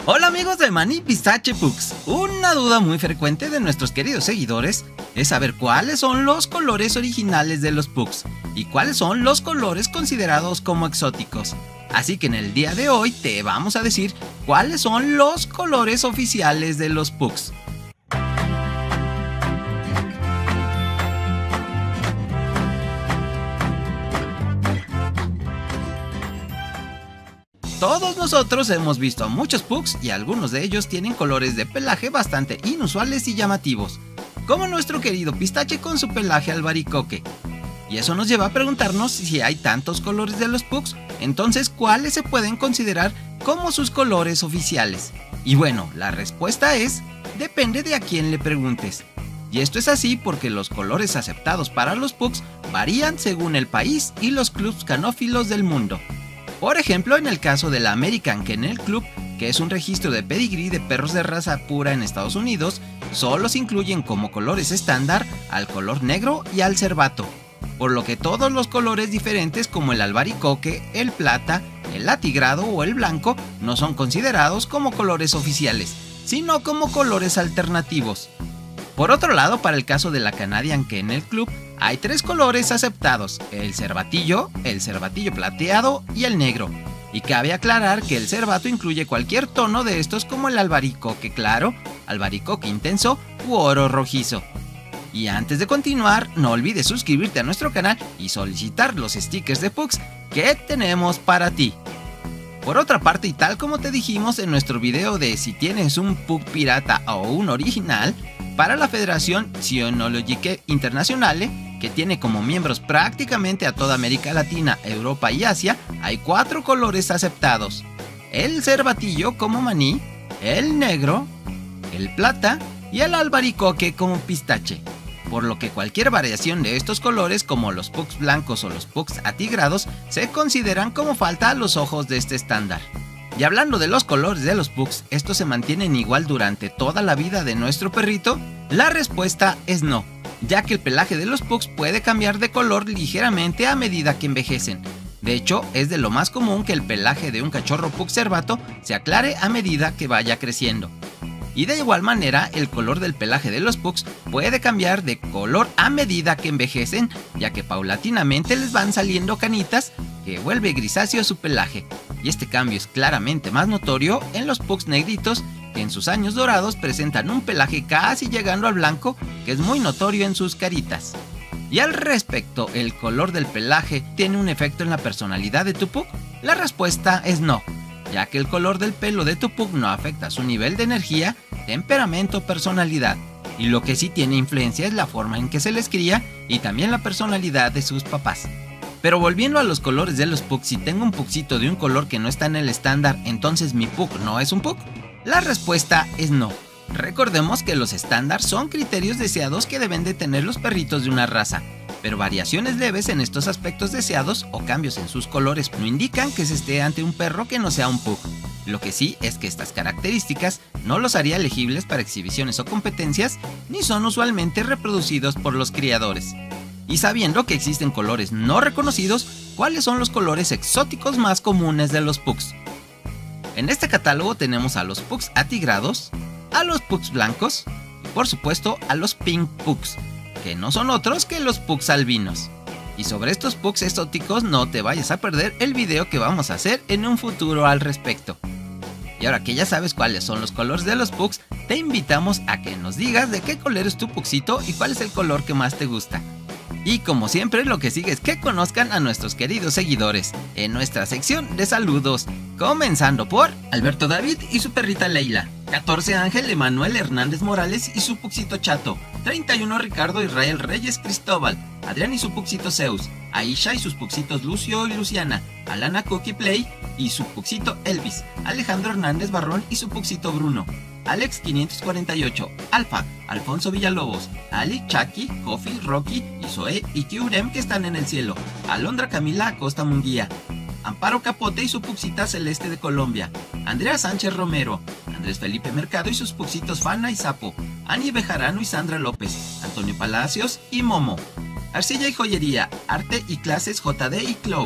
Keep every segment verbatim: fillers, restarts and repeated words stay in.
Hola amigos de Maní Pistache Pugs. Una duda muy frecuente de nuestros queridos seguidores es saber cuáles son los colores originales de los Pugs y cuáles son los colores considerados como exóticos. Así que en el día de hoy te vamos a decir cuáles son los colores oficiales de los Pugs. Todos nosotros hemos visto a muchos Pugs y algunos de ellos tienen colores de pelaje bastante inusuales y llamativos, como nuestro querido Pistache con su pelaje albaricoque. Y eso nos lleva a preguntarnos si hay tantos colores de los Pugs, entonces ¿cuáles se pueden considerar como sus colores oficiales? Y bueno, la respuesta es, depende de a quién le preguntes. Y esto es así porque los colores aceptados para los Pugs varían según el país y los clubs canófilos del mundo. Por ejemplo, en el caso de la American Kennel Club, que es un registro de pedigrí de perros de raza pura en Estados Unidos, solo se incluyen como colores estándar al color negro y al cervato, por lo que todos los colores diferentes como el albaricoque, el plata, el atigrado o el blanco no son considerados como colores oficiales, sino como colores alternativos. Por otro lado, para el caso de la Canadian Kennel Club, hay tres colores aceptados, el cervatillo, el cervatillo plateado y el negro. Y cabe aclarar que el cervato incluye cualquier tono de estos como el albaricoque claro, albaricoque intenso u oro rojizo. Y antes de continuar, no olvides suscribirte a nuestro canal y solicitar los stickers de Pugs que tenemos para ti. Por otra parte, y tal como te dijimos en nuestro video de si tienes un Pug pirata o un original, para la Federación Cynologique Internationale, que tiene como miembros prácticamente a toda América Latina, Europa y Asia, hay cuatro colores aceptados: el cervatillo como maní, el negro, el plata y el albaricoque como pistache. Por lo que cualquier variación de estos colores, como los Pugs blancos o los Pugs atigrados, se consideran como falta a los ojos de este estándar. Y hablando de los colores de los Pugs, ¿estos se mantienen igual durante toda la vida de nuestro perrito? La respuesta es no, ya que el pelaje de los Pugs puede cambiar de color ligeramente a medida que envejecen. De hecho, es de lo más común que el pelaje de un cachorro Pug cervato se aclare a medida que vaya creciendo. Y de igual manera, el color del pelaje de los Pugs puede cambiar de color a medida que envejecen, ya que paulatinamente les van saliendo canitas que vuelve grisáceo su pelaje. Y este cambio es claramente más notorio en los Pugs negritos, que en sus años dorados presentan un pelaje casi llegando al blanco, que es muy notorio en sus caritas. Y al respecto, ¿el color del pelaje tiene un efecto en la personalidad de tu Pug? La respuesta es no, ya que el color del pelo de tu Pug no afecta su nivel de energía, temperamento o personalidad. Y lo que sí tiene influencia es la forma en que se les cría y también la personalidad de sus papás. Pero volviendo a los colores de los Pugs, si tengo un Pugcito de un color que no está en el estándar, ¿entonces mi Pug no es un Pug? La respuesta es no. Recordemos que los estándar son criterios deseados que deben de tener los perritos de una raza, pero variaciones leves en estos aspectos deseados o cambios en sus colores no indican que se esté ante un perro que no sea un Pug. Lo que sí es que estas características no los haría elegibles para exhibiciones o competencias, ni son usualmente reproducidos por los criadores. Y sabiendo que existen colores no reconocidos, ¿cuáles son los colores exóticos más comunes de los Pugs? En este catálogo tenemos a los Pugs atigrados, a los Pugs blancos y por supuesto a los Pink Pugs, que no son otros que los Pugs albinos. Y sobre estos Pugs exóticos no te vayas a perder el video que vamos a hacer en un futuro al respecto. Y ahora que ya sabes cuáles son los colores de los Pugs, te invitamos a que nos digas de qué color es tu Pugcito y cuál es el color que más te gusta. Y como siempre, lo que sigue es que conozcan a nuestros queridos seguidores en nuestra sección de saludos, comenzando por Alberto David y su perrita Leila, catorce Ángel Emanuel Hernández Morales y su Pugcito Chato, treinta y uno Ricardo Israel Reyes Cristóbal, Adrián y su Pugcito Zeus, Aisha y sus Pugcitos Lucio y Luciana, Alana Cookie Play y su Pugcito Elvis, Alejandro Hernández Barrón y su Pugcito Bruno, Alex quinientos cuarenta y ocho, Alfa, Alfonso Villalobos, Ali, Chucky, Kofi, Rocky, y Zoe y Kyurem que están en el cielo, Alondra Camila Acosta Munguía, Amparo Capote y su Pugcita Celeste de Colombia, Andrea Sánchez Romero, Andrés Felipe Mercado y sus Pugcitos Fana y Sapo, Ani Bejarano y Sandra López, Antonio Palacios y Momo, Arcilla y Joyería, Arte y Clases J D y Clow,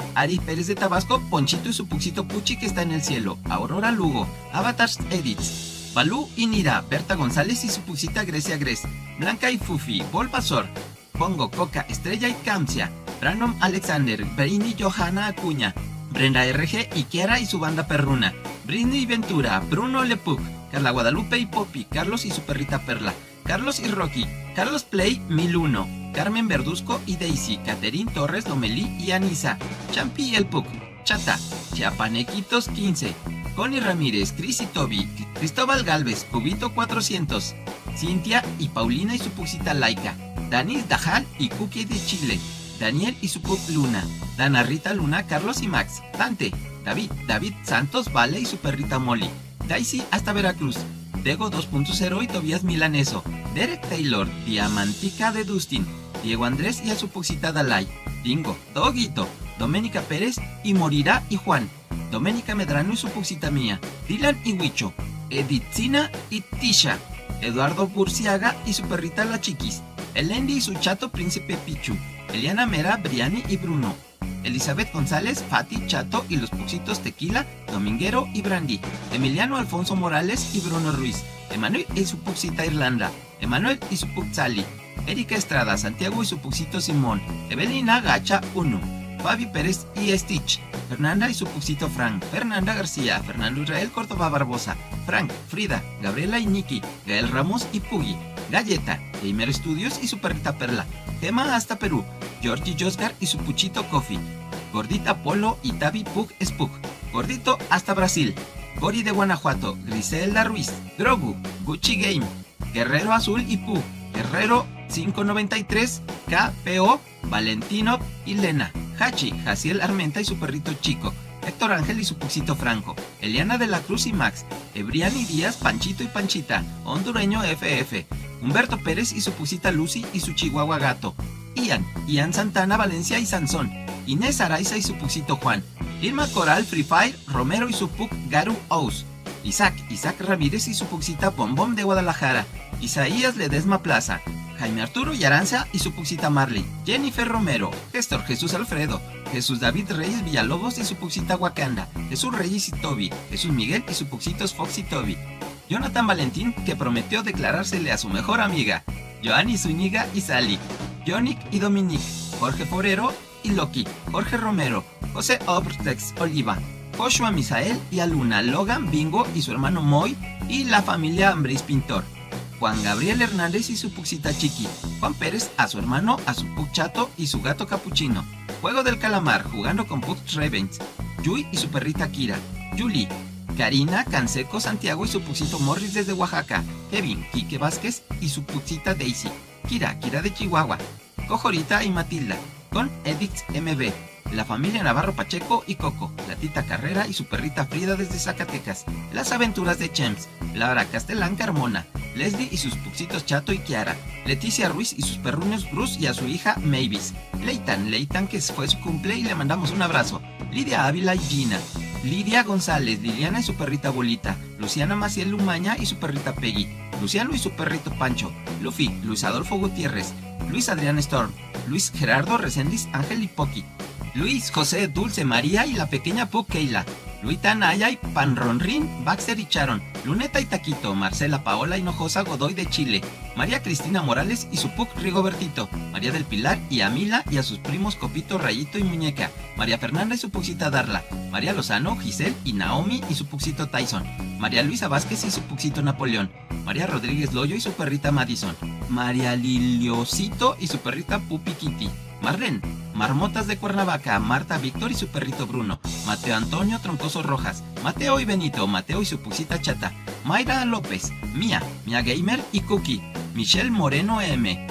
Ari Pérez de Tabasco, Ponchito y su puxito Puchi que está en el cielo, Aurora Lugo, Avatars Edits, Balú y Nira, Berta González y su puxita Grecia Gres, Blanca y Fufi, Volvazor, Pongo, Coca, Estrella y Camcia, Brandon Alexander, Brini Johanna Acuña, Brenda R G y Kiara y su banda perruna, Britney Ventura, Bruno Lepuc, Carla Guadalupe y Poppy, Carlos y su perrita Perla, Carlos y Rocky, Carlos Play mil uno, Carmen Verduzco y Daisy, Caterín Torres, Lomelí y Anisa, Champi y el Puc, Chata, Chiapanequitos quince, Connie Ramírez, Cris y Toby, Cristóbal Galvez, Cubito cuatrocientos, Cintia y Paulina y su puxita Laika, Danis Dajal y Cookie de Chile, Daniel y su Puc Luna, Dana Rita Luna, Carlos y Max, Dante, David, David Santos, Vale y su perrita Molly, Daisy hasta Veracruz, Dego dos punto cero y Tobías Milaneso, Derek Taylor, Diamantica de Dustin, Diego Andrés y a su puxita Dalai, Dingo, Doguito, Doménica Pérez y Morirá y Juan, Doménica Medrano y su puxita Mía, Dylan y Huicho, Editzina y Tisha, Eduardo Burciaga y su perrita La Chiquis, Elendi y su chato Príncipe Pichu, Eliana Mera, Briani y Bruno, Elizabeth González, Fati, Chato y los puxitos Tequila, Dominguero y Brandy, Emiliano Alfonso Morales y Bruno Ruiz, Emanuel y su puxita Irlanda, Emanuel y su pux Sally, Erika Estrada, Santiago y su puxito Simón, Evelina Gacha uno, Fabi Pérez y Stitch, Fernanda y su puxito Frank, Fernanda García, Fernando Israel Córdoba Barbosa, Frank, Frida, Gabriela y Nikki, Gael Ramos y Puggy, Galleta, Gamer Studios y su perrita Perla, Tema hasta Perú, Georgie Josgar y su puchito Coffee, Gordita Polo y Tavi Pug Spook, Gordito hasta Brasil, Gori de Guanajuato, Griselda Ruiz, Grogu, Gucci Game, Guerrero Azul y Pug, Guerrero quinientos noventa y tres, K P O, Valentino y Lena, Hachi, Jaciel Armenta y su perrito Chico, Héctor Ángel y su puxito Franco, Eliana de la Cruz y Max, Ebriani Díaz, Panchito y Panchita, Hondureño F F, Humberto Pérez y su puxita Lucy y su chihuahua Gato, Ian, Ian Santana, Valencia y Sansón, Inés Araiza y su puxito Juan, Irma Coral, Free Fire, Romero y su pug Garu Ous, Isaac, Isaac Ramírez y su puxita Bombón de Guadalajara, Isaías Ledesma Plaza, Jaime Arturo y Aranza y su puxita Marley, Jennifer Romero, Gestor Jesús Alfredo, Jesús David Reyes Villalobos y su puxita Wakanda, Jesús Reyes y Toby, Jesús Miguel y su puxitos Fox y Toby, Jonathan Valentín que prometió declarársele a su mejor amiga, Joanny Zúñiga y Sally, Yonick y Dominique, Jorge Forero y Loki, Jorge Romero, José Obrtex Oliva, Joshua Misael y Aluna, Logan Bingo y su hermano Moy y la familia Ambris Pintor, Juan Gabriel Hernández y su puxita Chiqui, Juan Pérez a su hermano, a su pug Chato y su gato Capuchino, Juego del Calamar jugando con pugs Ravens, Yui y su perrita Kira, Julie, Karina Canseco Santiago y su puxito Morris desde Oaxaca, Kevin, Quique Vázquez y su puxita Daisy, Kira, Kira de Chihuahua, Cojorita y Matilda, con Edix M B, la familia Navarro Pacheco y Coco, la tita Carrera y su perrita Frida desde Zacatecas, las aventuras de Chems, Laura Castellán Carmona, Leslie y sus puxitos Chato y Kiara, Leticia Ruiz y sus perrunos Bruce y a su hija Mavis, Leitan, Leitan que fue su cumple y le mandamos un abrazo, Lidia Ávila y Gina, Lidia González, Liliana y su perrita Bolita, Luciana Maciel Lumaña y su perrita Peggy, Luciano y su perrito Pancho, Luffy, Luis Adolfo Gutiérrez, Luis Adrián Storm, Luis Gerardo Reséndiz Ángel y Pocky, Luis José Dulce María y la pequeña Pug Keila, Luita Naya y Panronrin, Baxter y Charon, Luneta y Taquito, Marcela Paola Hinojosa Godoy de Chile, María Cristina Morales y su Pug Rigobertito, María del Pilar y Amila y a sus primos Copito, Rayito y Muñeca, María Fernanda y su puxita Darla, María Lozano, Giselle y Naomi y su puxito Tyson, María Luisa Vázquez y su puxito Napoleón, María Rodríguez Loyo y su perrita Madison, María Liliosito y su perrita Pupi Kitty, Marlene, Marmotas de Cuernavaca, Marta Víctor y su perrito Bruno, Mateo Antonio Troncoso Rojas, Mateo y Benito, Mateo y su puxita Chata, Mayra López, Mía, Mía Gamer y Cookie, Michelle Moreno M,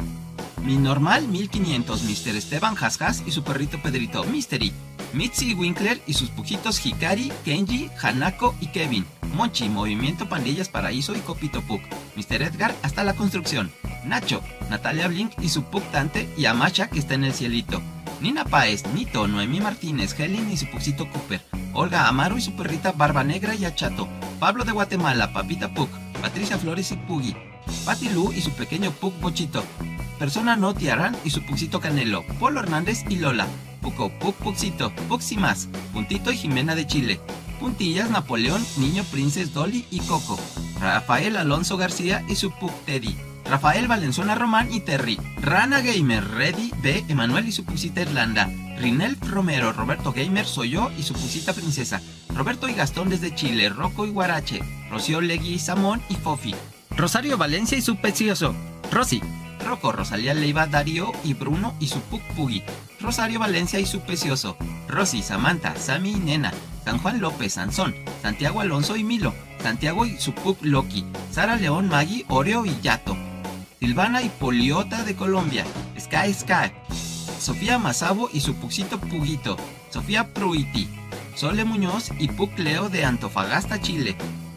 Mi Normal mil quinientos, mister Esteban Jasjas y su perrito Pedrito, Mystery, Mitzi Winkler y sus pujitos Hikari, Kenji, Hanako y Kevin, Monchi, Movimiento Pandillas Paraíso y Copito Pug, mister Edgar hasta la construcción, Nacho, Natalia Blink y su Pug Dante y Amacha que está en el cielito, Nina Páez, Nito, Noemí Martínez, Helen y su Pugcito Cooper, Olga Amaro y su perrita Barba Negra y Achato, Pablo de Guatemala, Papita Pug, Patricia Flores y Puggy, Patti Lu y su pequeño Pug Bochito, Persona No Tiarán y su Pugcito Canelo, Polo Hernández y Lola, Puco, Puc, Puxito, Puximas, Puntito y Jimena de Chile, Puntillas, Napoleón, Niño, Princes, Dolly y Coco, Rafael Alonso García y su Puc Teddy, Rafael Valenzuela Román y Terry, Rana Gamer, Reddy, B, Emanuel y su Puxita Irlanda, Rinel Romero, Roberto Gamer, Soy Yo y su Puxita Princesa, Roberto y Gastón desde Chile, Rocco y Guarache, Rocío Legui, Samón y Fofi, Rosario Valencia y su Precioso, Rosy, Rocco, Rosalía Leiva, Darío y Bruno y su Puc Pugi, Rosario Valencia y su Precioso, Rosy, Samantha, Sammy y Nena, San Juan López, Sansón, Santiago Alonso y Milo, Santiago y su Puc Loki, Sara León, Maggie, Oreo y Yato, Silvana y Poliota de Colombia, Sky Sky, Sofía Masabo y su Puxito Puguito, Sofía Pruiti, Sole Muñoz y Puc Leo de Antofagasta, Chile,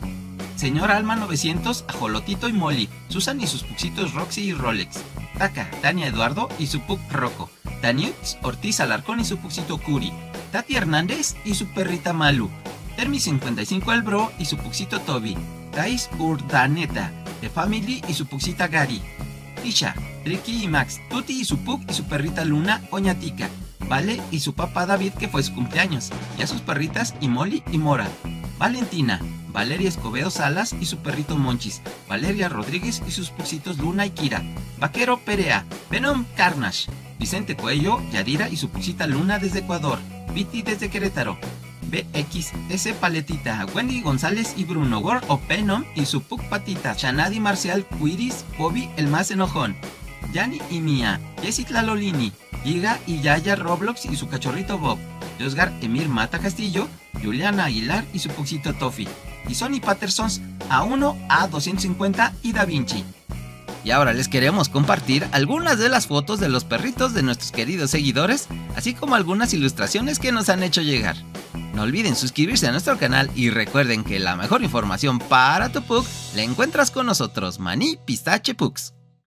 Señor Alma novecientos, Ajolotito y Molly, Susan y sus Puxitos Roxy y Rolex, Taka, Tania Eduardo y su Puc Rocco, Daniux Ortiz Alarcón y su Puxito Curi, Tati Hernández y su perrita Malu, Termi cincuenta y cinco el Bro y su Puxito Toby, Thais Urdaneta, The Family y su Puxita Gary, Tisha, Ricky y Max, Tuti y su Puc y su perrita Luna, Oñatica, Vale y su papá David que fue su cumpleaños, y a sus perritas y Molly y Mora, Valentina, Valeria Escobedo Salas y su perrito Monchis, Valeria Rodríguez y sus puxitos Luna y Kira, Vaquero Perea, Venom Carnage, Vicente Cuello, Yadira y su puxita Luna desde Ecuador, Viti desde Querétaro, B X S Paletita, Wendy González y Bruno Gor o Venom y su Puc Patita, Shanadi Marcial, Quiris, Bobby el más enojón, Yani y Mia, Jessie Tlalolini, Giga y Yaya Roblox y su cachorrito Bob, Josgar Emir Mata Castillo, Juliana Aguilar y su puxito Toffee, y Sonny Pattersons A uno, A doscientos cincuenta y Da Vinci. Y ahora les queremos compartir algunas de las fotos de los perritos de nuestros queridos seguidores, así como algunas ilustraciones que nos han hecho llegar. No olviden suscribirse a nuestro canal y recuerden que la mejor información para tu Puc la encuentras con nosotros, Maní Pistache Pucs.